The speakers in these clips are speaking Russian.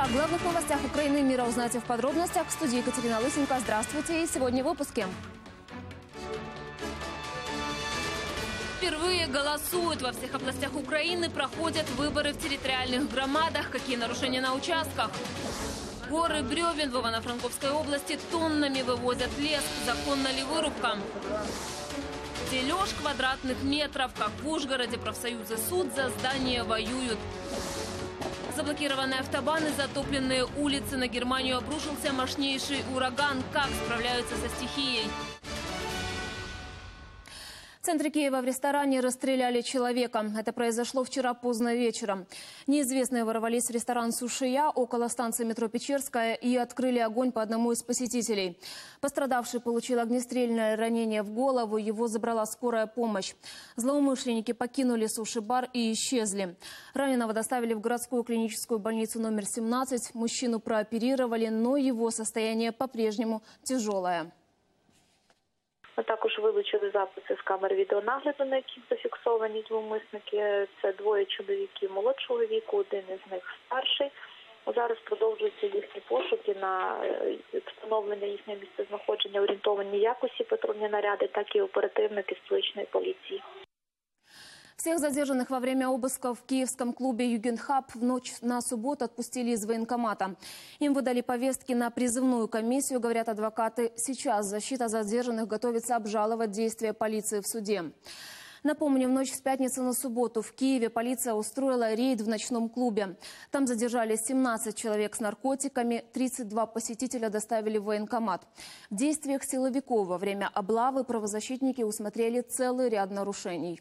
О главных новостях Украины и мира узнаете в подробностях. В студии Екатерина Лысенко. Здравствуйте. И сегодня в выпуске. Впервые голосуют. Во всех областях Украины проходят выборы в территориальных громадах. Какие нарушения на участках? Горы бревен в Ивано-Франковской области тоннами вывозят лес. Законна ли вырубка? Дележ квадратных метров. Как в Ужгороде профсоюзы суд за здание воюют. Заблокированные автобаны, затопленные улицы. На Германию обрушился мощнейший ураган. Как справляются со стихией? В центре Киева в ресторане расстреляли человека. Это произошло вчера поздно вечером. Неизвестные ворвались в ресторан «Сушия» около станции метро Печерская и открыли огонь по одному из посетителей. Пострадавший получил огнестрельное ранение в голову. Его забрала скорая помощь. Злоумышленники покинули суши-бар и исчезли. Раненого доставили в городскую клиническую больницу номер 17. Мужчину прооперировали, но его состояние по-прежнему тяжелое. Ми також вилучили записи з камер відеонагляду, на яких зафіксовані зловмисники. Це двоє чоловіків молодшого віку, один із них старший. Зараз продовжуються їхні пошуки на встановлення їхнього місцезнаходження, орієнтовані як усі патрульні наряди, так і оперативники столичної поліції. Всех задержанных во время обыска в киевском клубе «Югенхаб» в ночь на субботу отпустили из военкомата. Им выдали повестки на призывную комиссию, говорят адвокаты. Сейчас защита задержанных готовится обжаловать действия полиции в суде. Напомню, в ночь с пятницы на субботу в Киеве полиция устроила рейд в ночном клубе. Там задержали 17 человек с наркотиками, 32 посетителя доставили в военкомат. В действиях силовиков во время облавы правозащитники усмотрели целый ряд нарушений.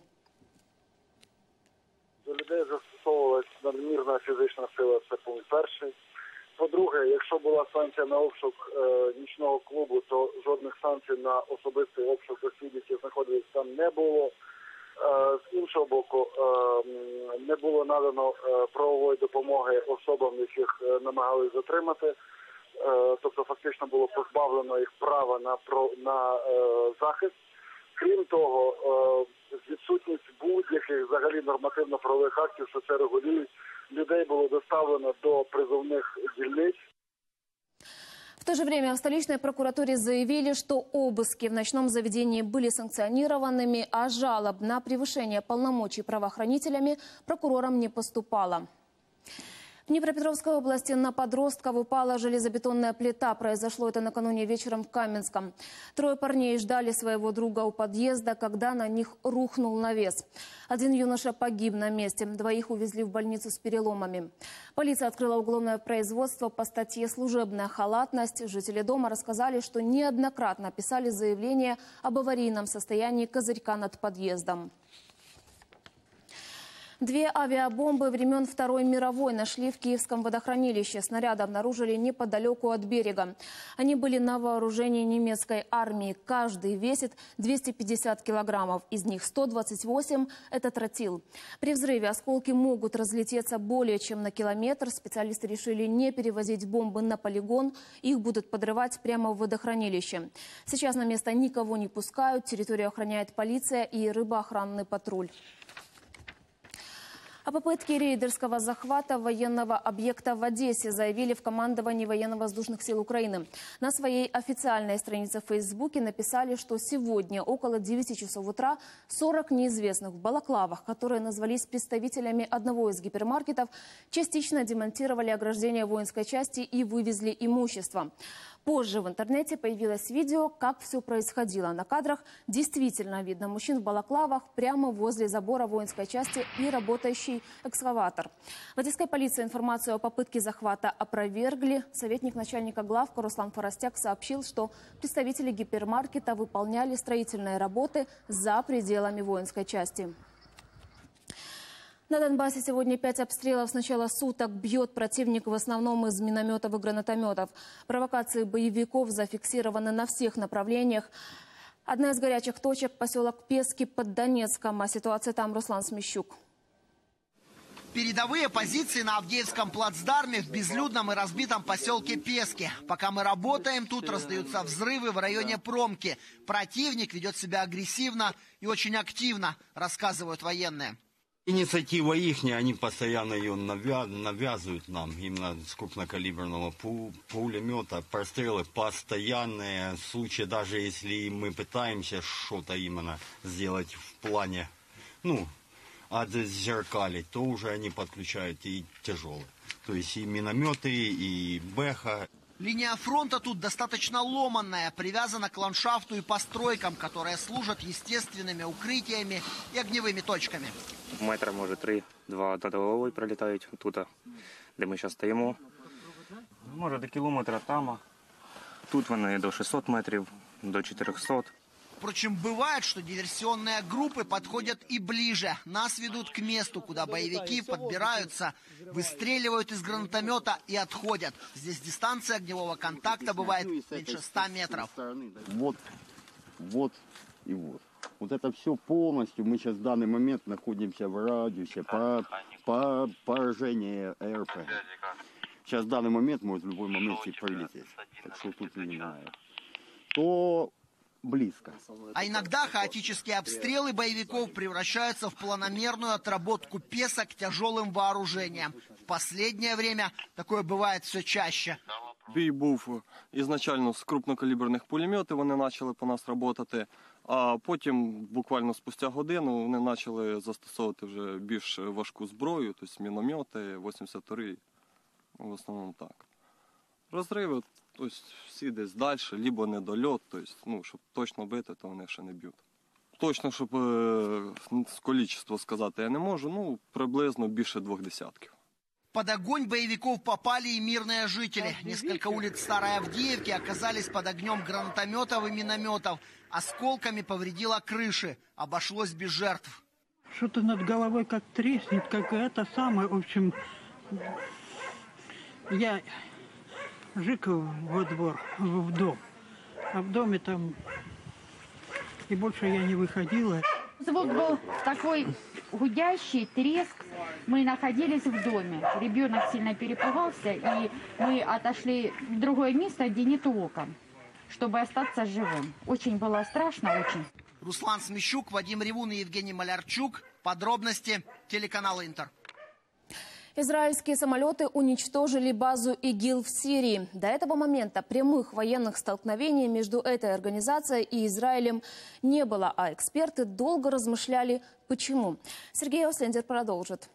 До людей застосовувалась надмірна фізична сила, це пункт перший. По-друге, якщо була санкція на обшук нічного клубу, то жодних санкцій на особистий обшук осіб, які знаходились там, не було. З іншого боку, не було надано правової допомоги особам, яких намагались затримати. Тобто фактично було позбавлено їх права на захист. Крім того, відсутність будь-яких взагалі нормативно-правових актів, що це регулюють, людей було доставлено до призовних дільниць. В то же время в столичной прокуратуре заявили, что обыски в ночном заведении были санкционированными, а жалоб на превышение полномочий правоохранителями прокурорам не поступало. В Днепропетровской области на подростков упала железобетонная плита. Произошло это накануне вечером в Каменском. Трое парней ждали своего друга у подъезда, когда на них рухнул навес. Один юноша погиб на месте, двоих увезли в больницу с переломами. Полиция открыла уголовное производство по статье «Служебная халатность». Жители дома рассказали, что неоднократно писали заявление об аварийном состоянии козырька над подъездом. Две авиабомбы времен Второй мировой нашли в Киевском водохранилище. Снаряды обнаружили неподалеку от берега. Они были на вооружении немецкой армии. Каждый весит 250 килограммов. Из них 128 – это тротил. При взрыве осколки могут разлететься более чем на километр. Специалисты решили не перевозить бомбы на полигон. Их будут подрывать прямо в водохранилище. Сейчас на место никого не пускают. Территорию охраняет полиция и рыбоохранный патруль. О попытке рейдерского захвата военного объекта в Одессе заявили в командовании военно-воздушных сил Украины. На своей официальной странице в Фейсбуке написали, что сегодня около 9 часов утра 40 неизвестных в балаклавах, которые назвались представителями одного из гипермаркетов, частично демонтировали ограждение воинской части и вывезли имущество. Позже в интернете появилось видео, как все происходило. На кадрах действительно видно мужчин в балаклавах прямо возле забора воинской части и работающий экскаватор. В одесской полиции информацию о попытке захвата опровергли. Советник начальника главка Руслан Форостяк сообщил, что представители гипермаркета выполняли строительные работы за пределами воинской части. На Донбассе сегодня 5 обстрелов с начала суток. Бьет противник в основном из минометов и гранатометов. Провокации боевиков зафиксированы на всех направлениях. Одна из горячих точек – поселок Пески под Донецком. А ситуация там Руслан Смещук. Передовые позиции на Авдеевском плацдарме в безлюдном и разбитом поселке Пески. Пока мы работаем, тут раздаются взрывы в районе Промки. Противник ведет себя агрессивно и очень активно, рассказывают военные. Инициатива ихняя, они постоянно ее навязывают нам, именно с крупнокалиберного пулемета. Прострелы постоянные, в случае, даже если мы пытаемся что-то именно сделать в плане, отзеркалить, то уже они подключают и тяжелые. То есть и минометы, и бэха. Линия фронта тут достаточно ломанная, привязана к ландшафту и постройкам, которые служат естественными укрытиями и огневыми точками. Метра, може, 3-2 над головою пролітають тут, де ми зараз стоїмо. Може, до кілометра там. Тут вони до 600 метрів, до 400. Впрочем, бывает, что диверсионные группы подходят и ближе. Нас ведут к месту, куда боевики подбираются, выстреливают из гранатомета и отходят. Здесь дистанция огневого контакта бывает меньше 100 метров. Вот и вот. Вот это все полностью. Мы сейчас в данный момент находимся в радиусе по поражению РП. Сейчас в данный момент может в любой момент прилететь. Так что тут не знаю. То близко. А иногда хаотические обстрелы боевиков превращаются в планомерную отработку песок тяжелым вооружением. В последнее время такое бывает все чаще. Бій був ізначально з крупнокаліберних пулеметів, вони почали по нас працювати, а потім, буквально спустя годину, вони почали застосовувати вже більш важку зброю, тобто міномети, 82-й, в основному так. Розриви, тобто всі десь далі, либо недольот, тобто, щоб точно бити, то вони ще не б'ють. Точно, щоб кількість сказати я не можу, приблизно більше 20. Под огонь боевиков попали и мирные жители. Несколько улиц Старой Авдеевки оказались под огнем гранатометов и минометов. Осколками повредило крыши. Обошлось без жертв. Что-то над головой как треснет, как это самое. В общем, я жик во двор, в дом. А в доме там... И больше я не выходила. Звук был такой гудящий, треск. Мы находились в доме. Ребенок сильно перепугался, и мы отошли в другое место, где нет окон, чтобы остаться живым. Очень было страшно, очень. Руслан Смещук, Вадим Ревун и Евгений Малярчук. Подробности телеканала «Интер». Израильские самолеты уничтожили базу ИГИЛ в Сирии. До этого момента прямых военных столкновений между этой организацией и Израилем не было, а эксперты долго размышляли, почему. Сергей Ослендер продолжит.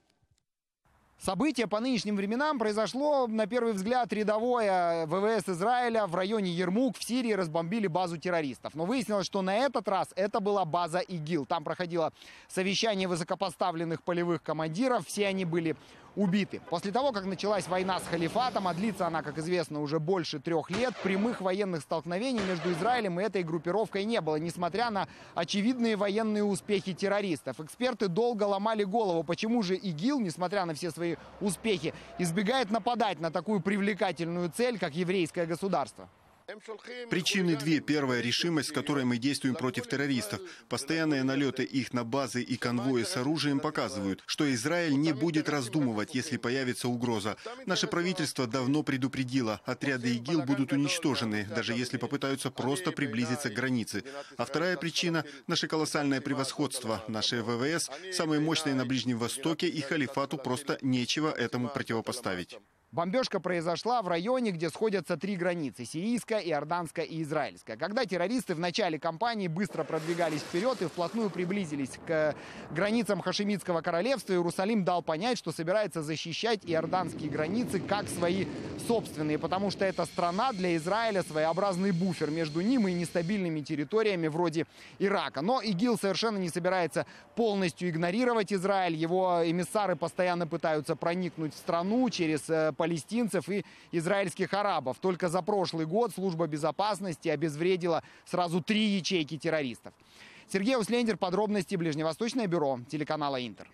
Событие по нынешним временам произошло, на первый взгляд, рядовое. ВВС Израиля в районе Ярмук в Сирии разбомбили базу террористов. Но выяснилось, что на этот раз это была база ИГИЛ. Там проходило совещание высокопоставленных полевых командиров. Все они были убиты. После того, как началась война с халифатом, а длится она, как известно, уже больше 3 лет, прямых военных столкновений между Израилем и этой группировкой не было, несмотря на очевидные военные успехи террористов. Эксперты долго ломали голову, почему же ИГИЛ, несмотря на все свои успехи, избегает нападать на такую привлекательную цель, как еврейское государство. Причины две. Первая – решимость, с которой мы действуем против террористов. Постоянные налеты их на базы и конвои с оружием показывают, что Израиль не будет раздумывать, если появится угроза. Наше правительство давно предупредило, отряды ИГИЛ будут уничтожены, даже если попытаются просто приблизиться к границе. А вторая причина – наше колоссальное превосходство. Наши ВВС самые мощные на Ближнем Востоке, и халифату просто нечего этому противопоставить. Бомбежка произошла в районе, где сходятся 3 границы – сирийская, иорданская и израильская. Когда террористы в начале кампании быстро продвигались вперед и вплотную приблизились к границам Хашемитского королевства, Иерусалим дал понять, что собирается защищать иорданские границы как свои собственные, потому что эта страна для Израиля своеобразный буфер между ним и нестабильными территориями вроде Ирака. Но ИГИЛ совершенно не собирается полностью игнорировать Израиль. Его эмиссары постоянно пытаются проникнуть в страну через палестинцев и израильских арабов. Только за прошлый год служба безопасности обезвредила сразу 3 ячейки террористов. Сергей Услендер, подробности, Ближневосточное бюро телеканала «Интер».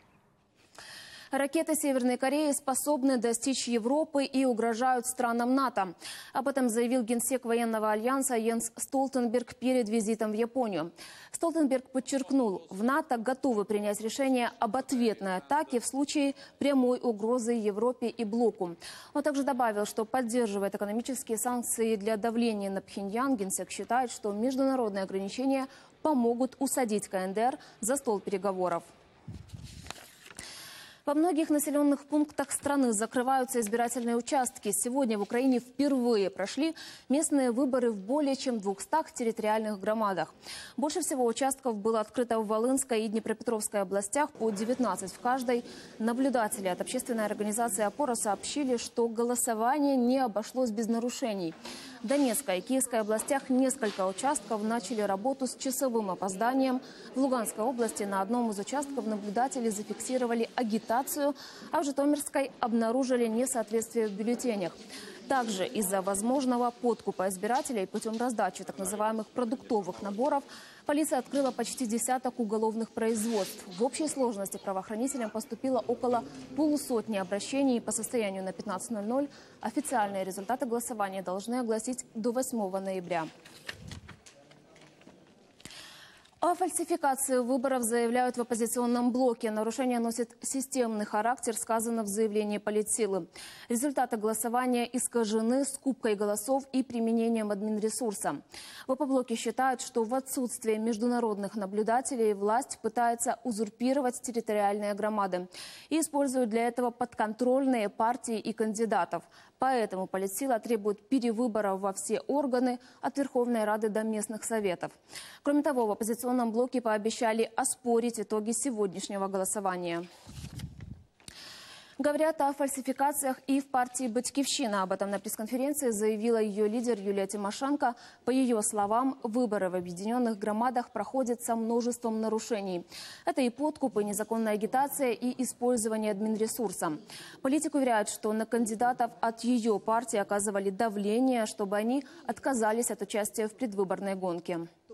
Ракеты Северной Кореи способны достичь Европы и угрожают странам НАТО. Об этом заявил генсек военного альянса Йенс Столтенберг перед визитом в Японию. Столтенберг подчеркнул, в НАТО готовы принять решение об ответной атаке в случае прямой угрозы Европе и блоку. Он также добавил, что поддерживает экономические санкции для давления на Пхеньян. Генсек считает, что международные ограничения помогут усадить КНДР за стол переговоров. Во многих населенных пунктах страны закрываются избирательные участки. Сегодня в Украине впервые прошли местные выборы в более чем 200 территориальных громадах. Больше всего участков было открыто в Волынской и Днепропетровской областях, по 19 в каждой. Наблюдатели от общественной организации «Опора» сообщили, что голосование не обошлось без нарушений. В Донецкой и Киевской областях несколько участков начали работу с часовым опозданием. В Луганской области на одном из участков наблюдатели зафиксировали агитацию, а в Житомирской обнаружили несоответствие в бюллетенях. Также из-за возможного подкупа избирателей путем раздачи так называемых продуктовых наборов полиция открыла почти десяток уголовных производств. В общей сложности правоохранителям поступило около полусотни обращений. По состоянию на 15:00 официальные результаты голосования должны огласить до 8 ноября. О фальсификации выборов заявляют в оппозиционном блоке. Нарушение носит системный характер, сказано в заявлении политсилы. Результаты голосования искажены скупкой голосов и применением админресурса. В опоблоке считают, что в отсутствие международных наблюдателей власть пытается узурпировать территориальные громады и используют для этого подконтрольные партии и кандидатов. Поэтому политсила требует перевыборов во все органы, от Верховной Рады до местных советов. Кроме того, в оппозиционном блоке пообещали оспорить итоги сегодняшнего голосования. Говорят о фальсификациях и в партии «Батькивщина». Об этом на пресс-конференции заявила ее лидер Юлия Тимошенко. По ее словам, выборы в объединенных громадах проходят со множеством нарушений. Это и подкуп, и незаконная агитация, и использование админресурса. Политик уверяет, что на кандидатов от ее партии оказывали давление, чтобы они отказались от участия в предвыборной гонке.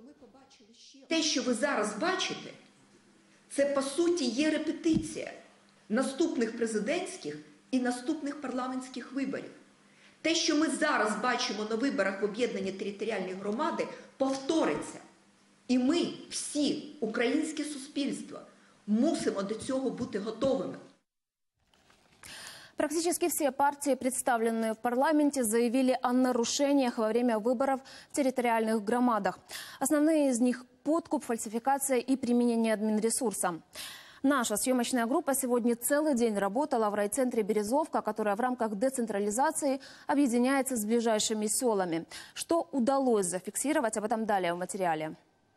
Те, що ви зараз бачите, це по суті є репетиція наступних президентських і наступних парламентських виборів. Те, що ми зараз бачимо на виборах в об'єднані територіальні громади, повториться. І ми, всі, українське суспільство, мусимо до цього бути готовими. Практически все партии, представленные в парламенте, заявили о нарушениях во время выборов в территориальных громадах. Основные из них – подкуп, фальсификация и применение админресурса. Наша съемочная группа сегодня целый день работала в райцентре Березовка, которая в рамках децентрализации объединяется с ближайшими селами. Что удалось зафиксировать, об этом далее в материале.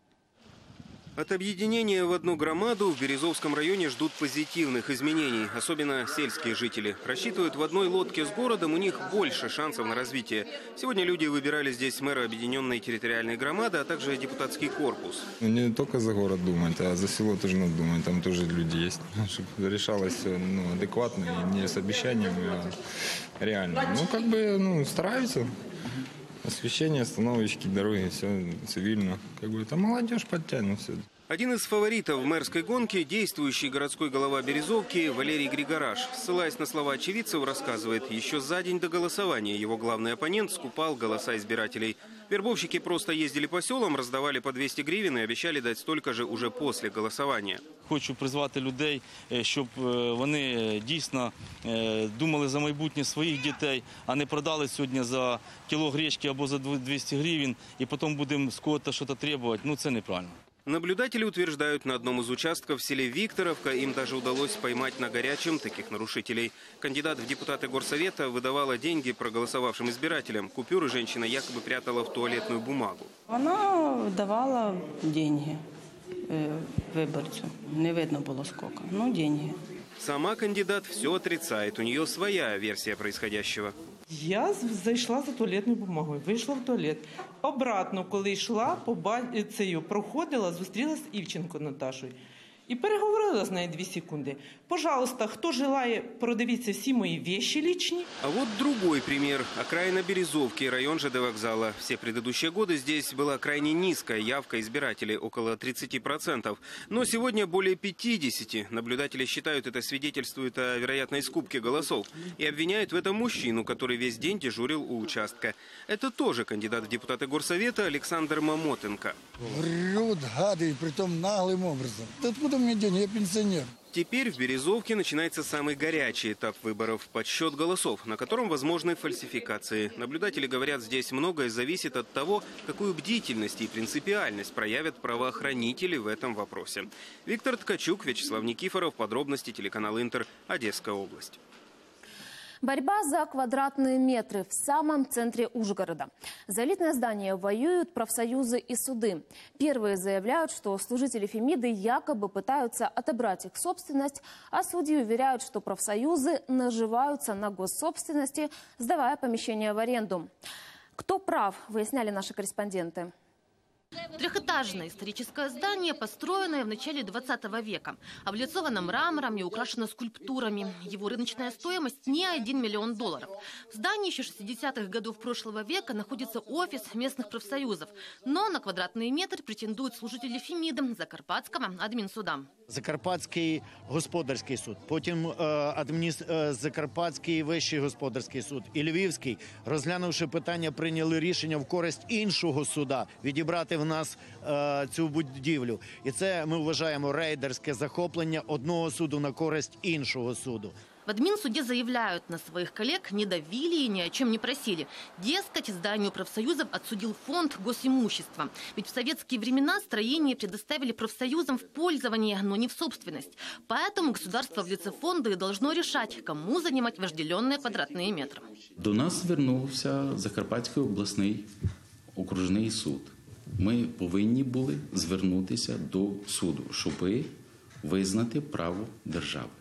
От объединения в одну громаду в Березовском районе ждут позитивных изменений. Особенно сельские жители. Рассчитывают, в одной лодке с городом у них больше шансов на развитие. Сегодня люди выбирали здесь мэра объединенной территориальной громады, а также депутатский корпус. Не только за город думать, а за село тоже надо думать. Там тоже люди есть. Чтобы решалось все адекватно и не с обещаниями, а реально. Стараются. Освещение, остановочки, дороги, все цивильно. Там молодежь подтянет все. Один из фаворитов мэрской гонки – действующий городской голова Березовки Валерий Григораш. Ссылаясь на слова очевидцев, рассказывает, еще за день до голосования его главный оппонент скупал голоса избирателей. Вербовщики просто ездили по селам, раздавали по 200 гривен и обещали дать столько же уже после голосования. Хочу призвати людей, щоб вони дійсно думали за майбутнє своїх дітей, а не продали сьогодні за кіло гречки або за 200 гривень, і потім будемо з кого-то щось требувати. Це неправильно. Наблюдатели утверждают, на одном из участков в селе Викторовка им даже удалось поймать на горячем таких нарушителей. Кандидат в депутаты горсовета выдавала деньги проголосовавшим избирателям. Купюры женщина якобы прятала в туалетную бумагу. Она давала деньги выборцу. Не видно было сколько, но деньги. Сама кандидат все отрицает. У нее своя версия происходящего. Я зайшла за туалетною бумагою, вийшла в туалет. Обратно, коли йшла, проходила, зустрілася з Івченко Наташою. І переговорила з нею 2 секунди. Пожалуйста, хто желає, продивіться всі мої вещи личные. А вот другой пример. Окраина Березовки, район ЖД вокзала. Все предыдущие годы здесь была крайне низкая явка избирателей, около 30%. Но сегодня более 50%. Наблюдатели считают, это свидетельствует о вероятной скупке голосов. И обвиняют в этом мужчину, который весь день дежурил у участка. Это тоже кандидат в депутаты горсовета Александр Мамотенко. Врут, гады, притом наглым образом. Откуда мне деньги? Я пенсионер. Теперь в Березовке начинается самый горячий этап выборов – подсчет голосов, на котором возможны фальсификации. Наблюдатели говорят, здесь многое зависит от того, какую бдительность и принципиальность проявят правоохранители в этом вопросе. Виктор Ткачук, Вячеслав Никифоров. Подробности, телеканал «Интер», Одесская область. Борьба за квадратные метры в самом центре Ужгорода. За элитное здание воюют профсоюзы и суды. Первые заявляют, что служители Фемиды якобы пытаются отобрать их собственность, а судьи уверяют, что профсоюзы наживаются на госсобственности, сдавая помещения в аренду. Кто прав, выясняли наши корреспонденты. Трехэтажное историческое здание, построенное в начале 20 века. Облицовано мрамором и украшено скульптурами. Его рыночная стоимость не $1 миллион. В здании еще 60-х годов прошлого века находится офис местных профсоюзов. Но на квадратный метр претендуют служители Фемиды Закарпатского адмінсуда. Закарпатський господарський суд, потім Закарпатський вищий господарський суд і Львівський, розглянувши питання, прийняли рішення в користь іншого суда відібрати в нас цю будівлю. І це ми вважаємо рейдерське захоплення одного суду на користь іншого суду. В админсуде заявляют, на своих коллег не давили и ни о чем не просили. Дескать, зданию профсоюзов отсудил фонд госимущества. Ведь в советские времена строение предоставили профсоюзам в пользование, но не в собственность. Поэтому государство в лице фонда и должно решать, кому занимать вожделенные квадратные метры. До нас звернувся Закарпатський обласний окружний суд. Ми повинні були звернутися до суду, щоб визнати право держави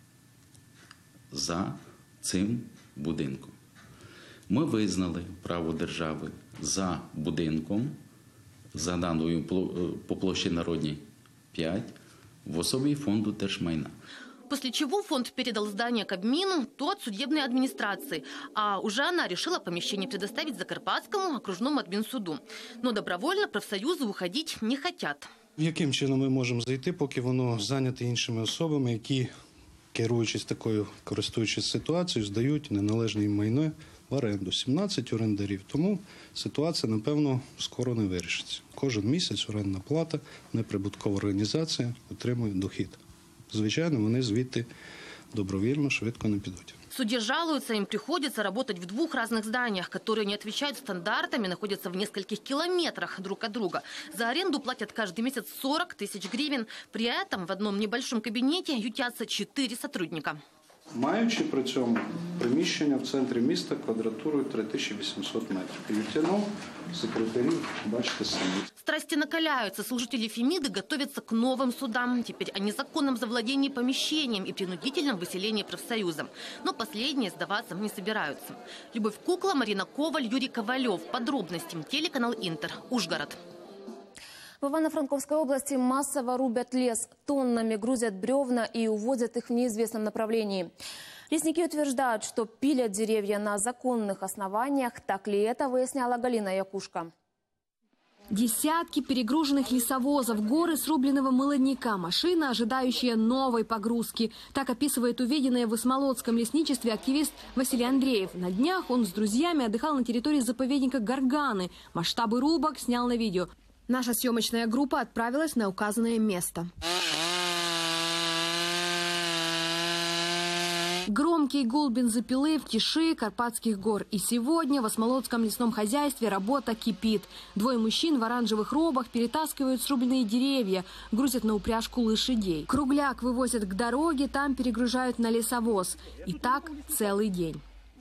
за цим будинком. Ми визнали право держави за будинком, за даною по площі Народній 5, в особі фонду держмайна. После чего фонд передал здание Кабмину, тот судебной администрации. А уже она решила помещение предоставить Закарпатскому окружному адмінсуду. Но добровольно профсоюзы уходить не хотят. Яким чином ми можемо зайти, поки воно зайняте іншими особами, які, керуючись такою, користуючись ситуацією, здають неналежне майно в оренду. 17 орендарів. Тому ситуація, напевно, скоро не вирішиться. Кожен місяць орендна плата, неприбуткова організація отримує дохід. Звичайно, вони звідти добровільно, швидко не підуть. Судьи жалуются, им приходится работать в двух разных зданиях, которые не отвечают стандартам и находятся в нескольких километрах друг от друга. За аренду платят каждый месяц 40 тысяч гривен. При этом в одном небольшом кабинете ютятся 4 сотрудника. Маючи при цьому приміщення в центрі міста квадратурою 3800 метрів. Ютяно, секретарів, бачите самі. Страсти накаляются. Служители Фемиды готовятся к новым судам. Теперь о незаконном завладении помещением и принудительном выселении профсоюзом. Но последние сдаваться не собираются. Любовь Кукла, Марина Коваль, Юрий Ковалев. Подробности. Телеканал «Интер», Ужгород. В Ивано-Франковской области массово рубят лес, тоннами грузят бревна и увозят их в неизвестном направлении. Лесники утверждают, что пилят деревья на законных основаниях. Так ли это, выясняла Галина Якушка. Десятки перегруженных лесовозов, горы срубленного молодняка, машина, ожидающая новой погрузки. Так описывает увиденное в Исмолотском лесничестве активист Василий Андреев. На днях он с друзьями отдыхал на территории заповедника Горганы. Масштабы рубок снял на видео. Наша съемочная группа отправилась на указанное место. Громкий гул бензопилы в тиши Карпатских гор. И сегодня в Осмолотском лесном хозяйстве работа кипит. Двое мужчин в оранжевых робах перетаскивают срубленные деревья, грузят на упряжку лошадей. Кругляк вывозят к дороге, там перегружают на лесовоз. И так целый день.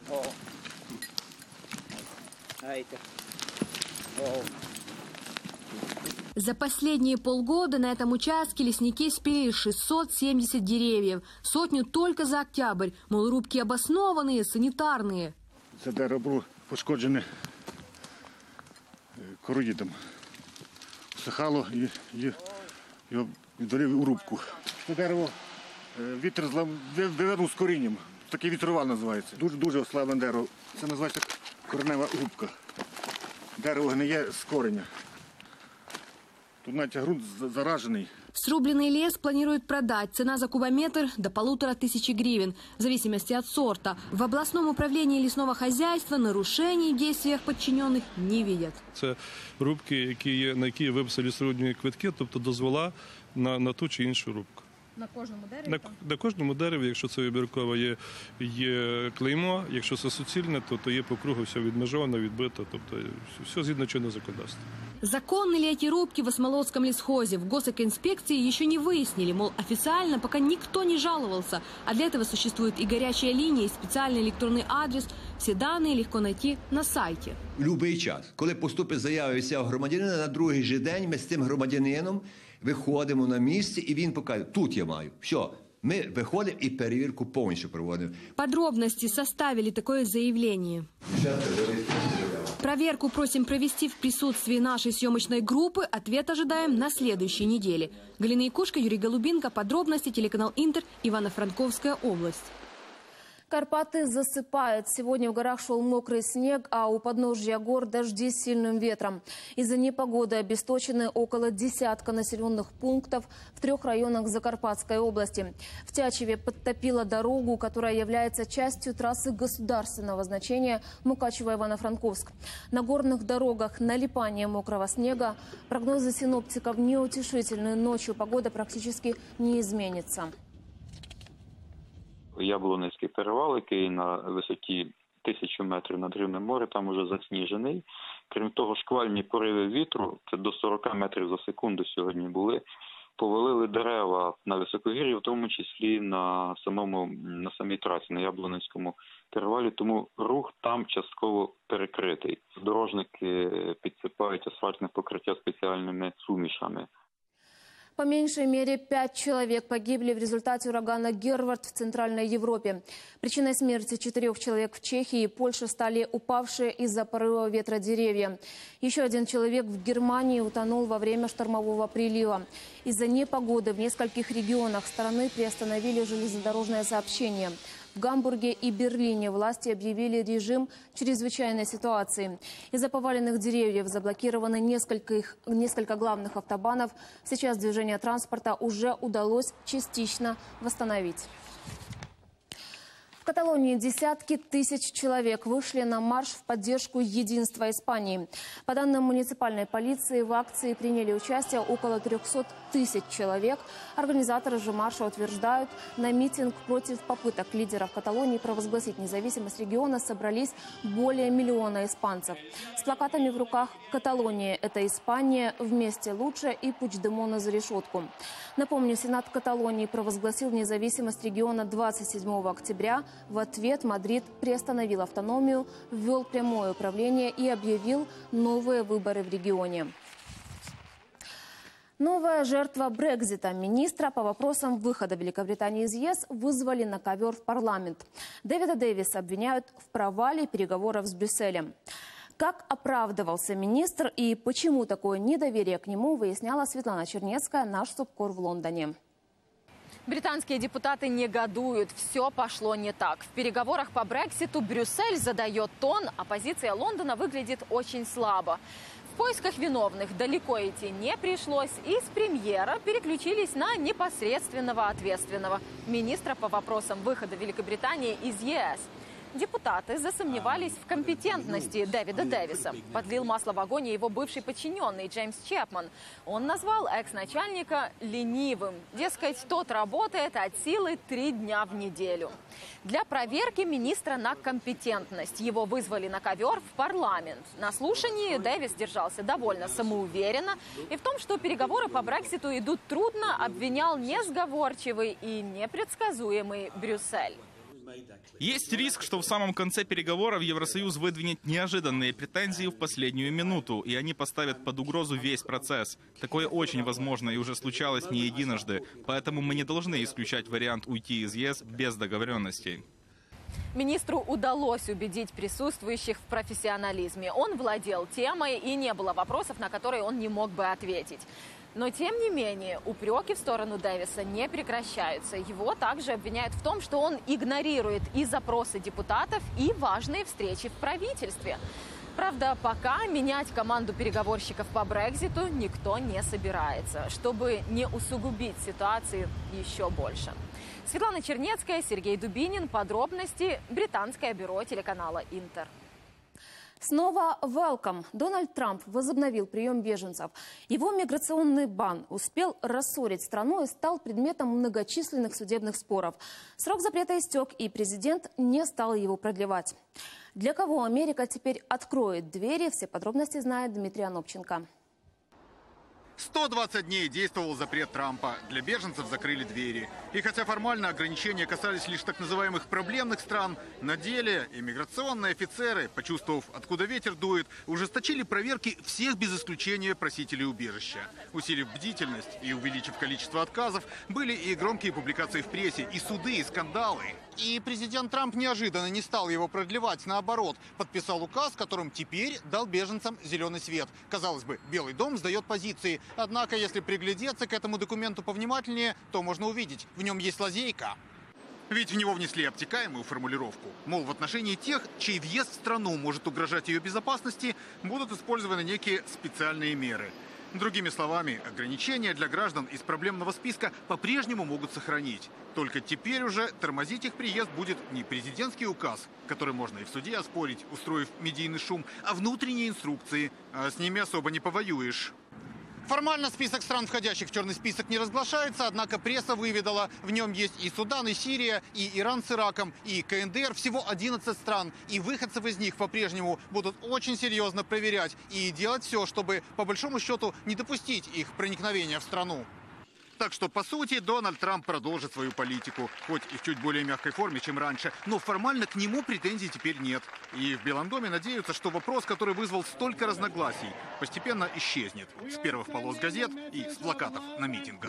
За последние полгода на этом участке лесники спилили 670 деревьев. Сотню только за октябрь. Мол, рубки обоснованные, санитарные. Це дерево пошкоджене короїдом. Сихало і його відвалив у рубку. Це дерево вітер вивернув з корінням. Такий вітровал називається. Дуже ослаблене дерево. Це називається коренева рубка. Дерево гниє з кореня. Тут, знаете, грунт зараженный. Срубленный лес планируют продать. Цена за кубометр до 1500 гривен, в зависимости от сорта. В областном управлении лесного хозяйства нарушений в действиях подчиненных не видят. Це рубки, на які виписали сьогодні квитки, тобто дозвола на ту чи іншу рубку. На кожному дереві? На кожному дереві, якщо це вибіркове, є клеймо, якщо це суцільне, то є по кругу все відмежовано, відбито, тобто все згідно чинного законодавства. Законны ли эти рубки в Осмолотском лесхозе, в госэкинспекции еще не выяснили. Мол, официально пока никто не жаловался. А для этого существует и горячая линия, и специальный электронный адрес. Все данные легко найти на сайте. В будь-який час, коли поступить заява від цього громадянина, на другий же день ми з цим громадянином виходимо на місце, і він покаже, тут я маю. Все, ми виходимо і перевірку повністю проводимо. Подробности составили такое заявление. Проверку просим провести в присутствии нашей съемочной группы. Ответ ожидаем на следующей неделе. Галина Якушка, Юрий Голубинка. Подробности, телеканал Интер, Ивано-Франковская область. Карпаты засыпают. Сегодня в горах шел мокрый снег, а у подножья гор дожди с сильным ветром. Из-за непогоды обесточены около десятка населенных пунктов в 3 районах Закарпатской области. В Тячеве подтопило дорогу, которая является частью трассы государственного значения Мукачево-Ивано-Франковск. На горных дорогах налипание мокрого снега. Прогнозы синоптиков неутешительные. Ночью погода практически не изменится. Яблунівський перевал, який на висоті 1000 метрів над рівнем моря, там уже засніжений. Крім того, шквальні пориви вітру, це до 40 метрів за секунду сьогодні були, повалили дерева на високогір'ї, в тому числі на самій трасі, на Яблунівському перевалі, тому рух там частково перекритий. Дорожники підсипають асфальтне покриття спеціальними сумішами. По меньшей мере 5 человек погибли в результате урагана Гервард в Центральной Европе. Причиной смерти 4 человек в Чехии и Польше стали упавшие из-за порыва ветра деревья. Еще 1 человек в Германии утонул во время штормового прилива. Из-за непогоды в нескольких регионах страны приостановили железнодорожное сообщение. В Гамбурге и Берлине власти объявили режим чрезвычайной ситуации. Из-за поваленных деревьев заблокированы несколько главных автобанов. Сейчас движение транспорта уже удалось частично восстановить. В Каталонии десятки тысяч человек вышли на марш в поддержку единства Испании. По данным муниципальной полиции, в акции приняли участие около 300 тысяч человек. Организаторы же марша утверждают, на митинг против попыток лидеров Каталонии провозгласить независимость региона собрались более миллиона испанцев. С плакатами в руках «Каталония – это Испания», «Вместе лучше» и «Пучдемона за решетку». Напомню, Сенат Каталонии провозгласил независимость региона 27 октября. В ответ Мадрид приостановил автономию, ввел прямое управление и объявил новые выборы в регионе. Новая жертва Брексита. Министра по вопросам выхода Великобритании из ЕС вызвали на ковер в парламент. Дэвида Дэвиса обвиняют в провале переговоров с Брюсселем. Как оправдывался министр и почему такое недоверие к нему, выясняла Светлана Чернецкая, наш СОБКОР в Лондоне. Британские депутаты негодуют. Все пошло не так. В переговорах по Брекситу Брюссель задает тон, а позиция Лондона выглядит очень слабо. В поисках виновных далеко идти не пришлось, и с премьера переключились на непосредственного ответственного министра по вопросам выхода Великобритании из ЕС. Депутаты засомневались в компетентности Дэвида Дэвиса. Подлил масло в огонь его бывший подчиненный Джеймс Чепман. Он назвал экс-начальника ленивым. Дескать, тот работает от силы 3 дня в неделю. Для проверки министра на компетентность его вызвали на ковер в парламент. На слушании Дэвис держался довольно самоуверенно. И в том, что переговоры по Брекситу идут трудно, обвинял несговорчивый и непредсказуемый Брюссель. Есть риск, что в самом конце переговоров Евросоюз выдвинет неожиданные претензии в последнюю минуту, и они поставят под угрозу весь процесс. Такое очень возможно и уже случалось не единожды, поэтому мы не должны исключать вариант уйти из ЕС без договоренностей. Министру удалось убедить присутствующих в профессионализме. Он владел темой, и не было вопросов, на которые он не мог бы ответить. Но, тем не менее, упреки в сторону Дэвиса не прекращаются. Его также обвиняют в том, что он игнорирует и запросы депутатов, и важные встречи в правительстве. Правда, пока менять команду переговорщиков по Брекситу никто не собирается, чтобы не усугубить ситуацию еще больше. Светлана Чернецкая, Сергей Дубинин. Подробности. Британское бюро телеканала Интер. Снова welcome. Дональд Трамп возобновил прием беженцев. Его миграционный бан успел рассорить страну и стал предметом многочисленных судебных споров. Срок запрета истек, и президент не стал его продлевать. Для кого Америка теперь откроет двери? Все подробности знает Дмитрий Анопченко. 120 дней действовал запрет Трампа. Для беженцев закрыли двери. И хотя формально ограничения касались лишь так называемых проблемных стран, на деле иммиграционные офицеры, почувствовав, откуда ветер дует, ужесточили проверки всех без исключения просителей убежища. Усилив бдительность и увеличив количество отказов, были и громкие публикации в прессе, и суды, и скандалы. И президент Трамп неожиданно не стал его продлевать. Наоборот, подписал указ, которым теперь дал беженцам зеленый свет. Казалось бы, Белый дом сдает позиции. Однако, если приглядеться к этому документу повнимательнее, то можно увидеть, в нем есть лазейка. Ведь в него внесли обтекаемую формулировку. Мол, в отношении тех, чей въезд в страну может угрожать ее безопасности, будут использованы некие специальные меры. Другими словами, ограничения для граждан из проблемного списка по-прежнему могут сохранить. Только теперь уже тормозить их приезд будет не президентский указ, который можно и в суде оспорить, устроив медийный шум, а внутренние инструкции. А с ними особо не повоюешь. Формально список стран, входящих в черный список, не разглашается, однако пресса выведала. В нем есть и Судан, и Сирия, и Иран с Ираком, и КНДР. Всего 11 стран. И выходцев из них по-прежнему будут очень серьезно проверять. И делать все, чтобы, по большому счету, не допустить их проникновения в страну. Так что, по сути, Дональд Трамп продолжит свою политику. Хоть и в чуть более мягкой форме, чем раньше. Но формально к нему претензий теперь нет. И в Белом доме надеются, что вопрос, который вызвал столько разногласий, постепенно исчезнет. С первых полос газет и с плакатов на митингах.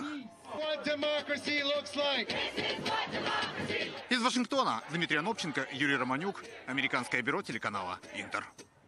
Из Вашингтона Дмитрий Анопченко, Юрий Романюк. Американское бюро телеканала «Интер».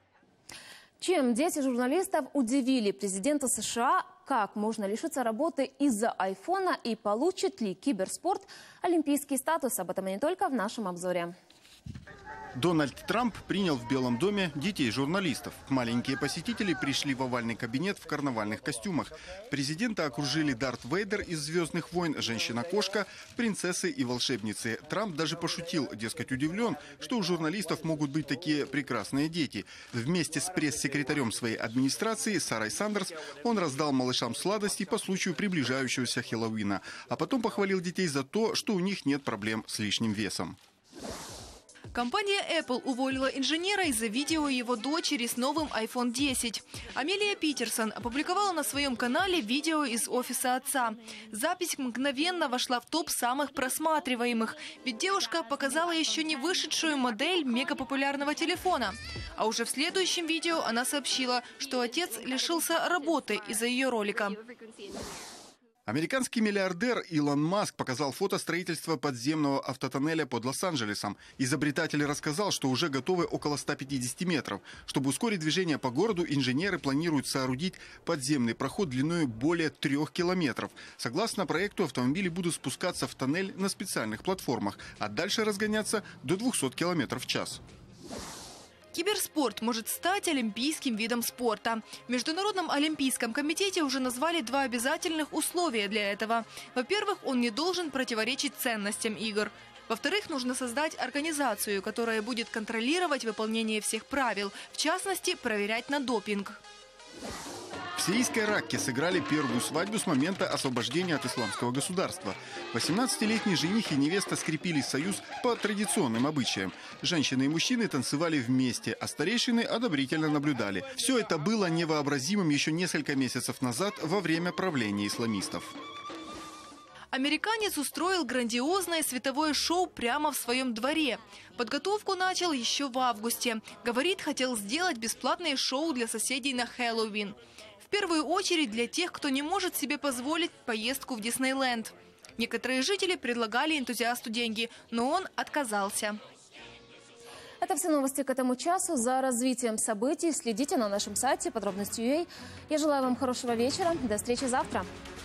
Чем дети журналистов удивили президента США? Как можно лишиться работы из-за айфона? И получит ли киберспорт олимпийский статус? Об этом и не только в нашем обзоре. Дональд Трамп принял в Белом доме детей журналистов. Маленькие посетители пришли в овальный кабинет в карнавальных костюмах. Президента окружили Дарт Вейдер из «Звездных войн», женщина-кошка, принцессы и волшебницы. Трамп даже пошутил, дескать, удивлен, что у журналистов могут быть такие прекрасные дети. Вместе с пресс-секретарем своей администрации Сарой Сандерс он раздал малышам сладости по случаю приближающегося Хэллоуина. А потом похвалил детей за то, что у них нет проблем с лишним весом. Компания Apple уволила инженера из-за видео его дочери с новым iPhone 10. Амелия Питерсон опубликовала на своем канале видео из офиса отца. Запись мгновенно вошла в топ самых просматриваемых, ведь девушка показала еще не вышедшую модель мегапопулярного телефона. А уже в следующем видео она сообщила, что отец лишился работы из-за ее ролика. Американский миллиардер Илон Маск показал фото строительства подземного автотоннеля под Лос-Анджелесом. Изобретатель рассказал, что уже готовы около 150 метров. Чтобы ускорить движение по городу, инженеры планируют соорудить подземный проход длиной более 3 километров. Согласно проекту, автомобили будут спускаться в тоннель на специальных платформах, а дальше разгоняться до 200 километров в час. Киберспорт может стать олимпийским видом спорта. В Международном олимпийском комитете уже назвали 2 обязательных условия для этого. Во-первых, он не должен противоречить ценностям игр. Во-вторых, нужно создать организацию, которая будет контролировать выполнение всех правил, в частности, проверять на допинг. В сирийской Ракке сыграли первую свадьбу с момента освобождения от исламского государства. 18-летний жених и невеста скрепили союз по традиционным обычаям. Женщины и мужчины танцевали вместе, а старейшины одобрительно наблюдали. Все это было невообразимым еще несколько месяцев назад во время правления исламистов. Американец устроил грандиозное световое шоу прямо в своем дворе. Подготовку начал еще в августе. Говорит, хотел сделать бесплатное шоу для соседей на Хэллоуин. В первую очередь для тех, кто не может себе позволить поездку в Диснейленд. Некоторые жители предлагали энтузиасту деньги, но он отказался. Это все новости к этому часу. За развитием событий следите на нашем сайте подробности.ua. Я желаю вам хорошего вечера. До встречи завтра.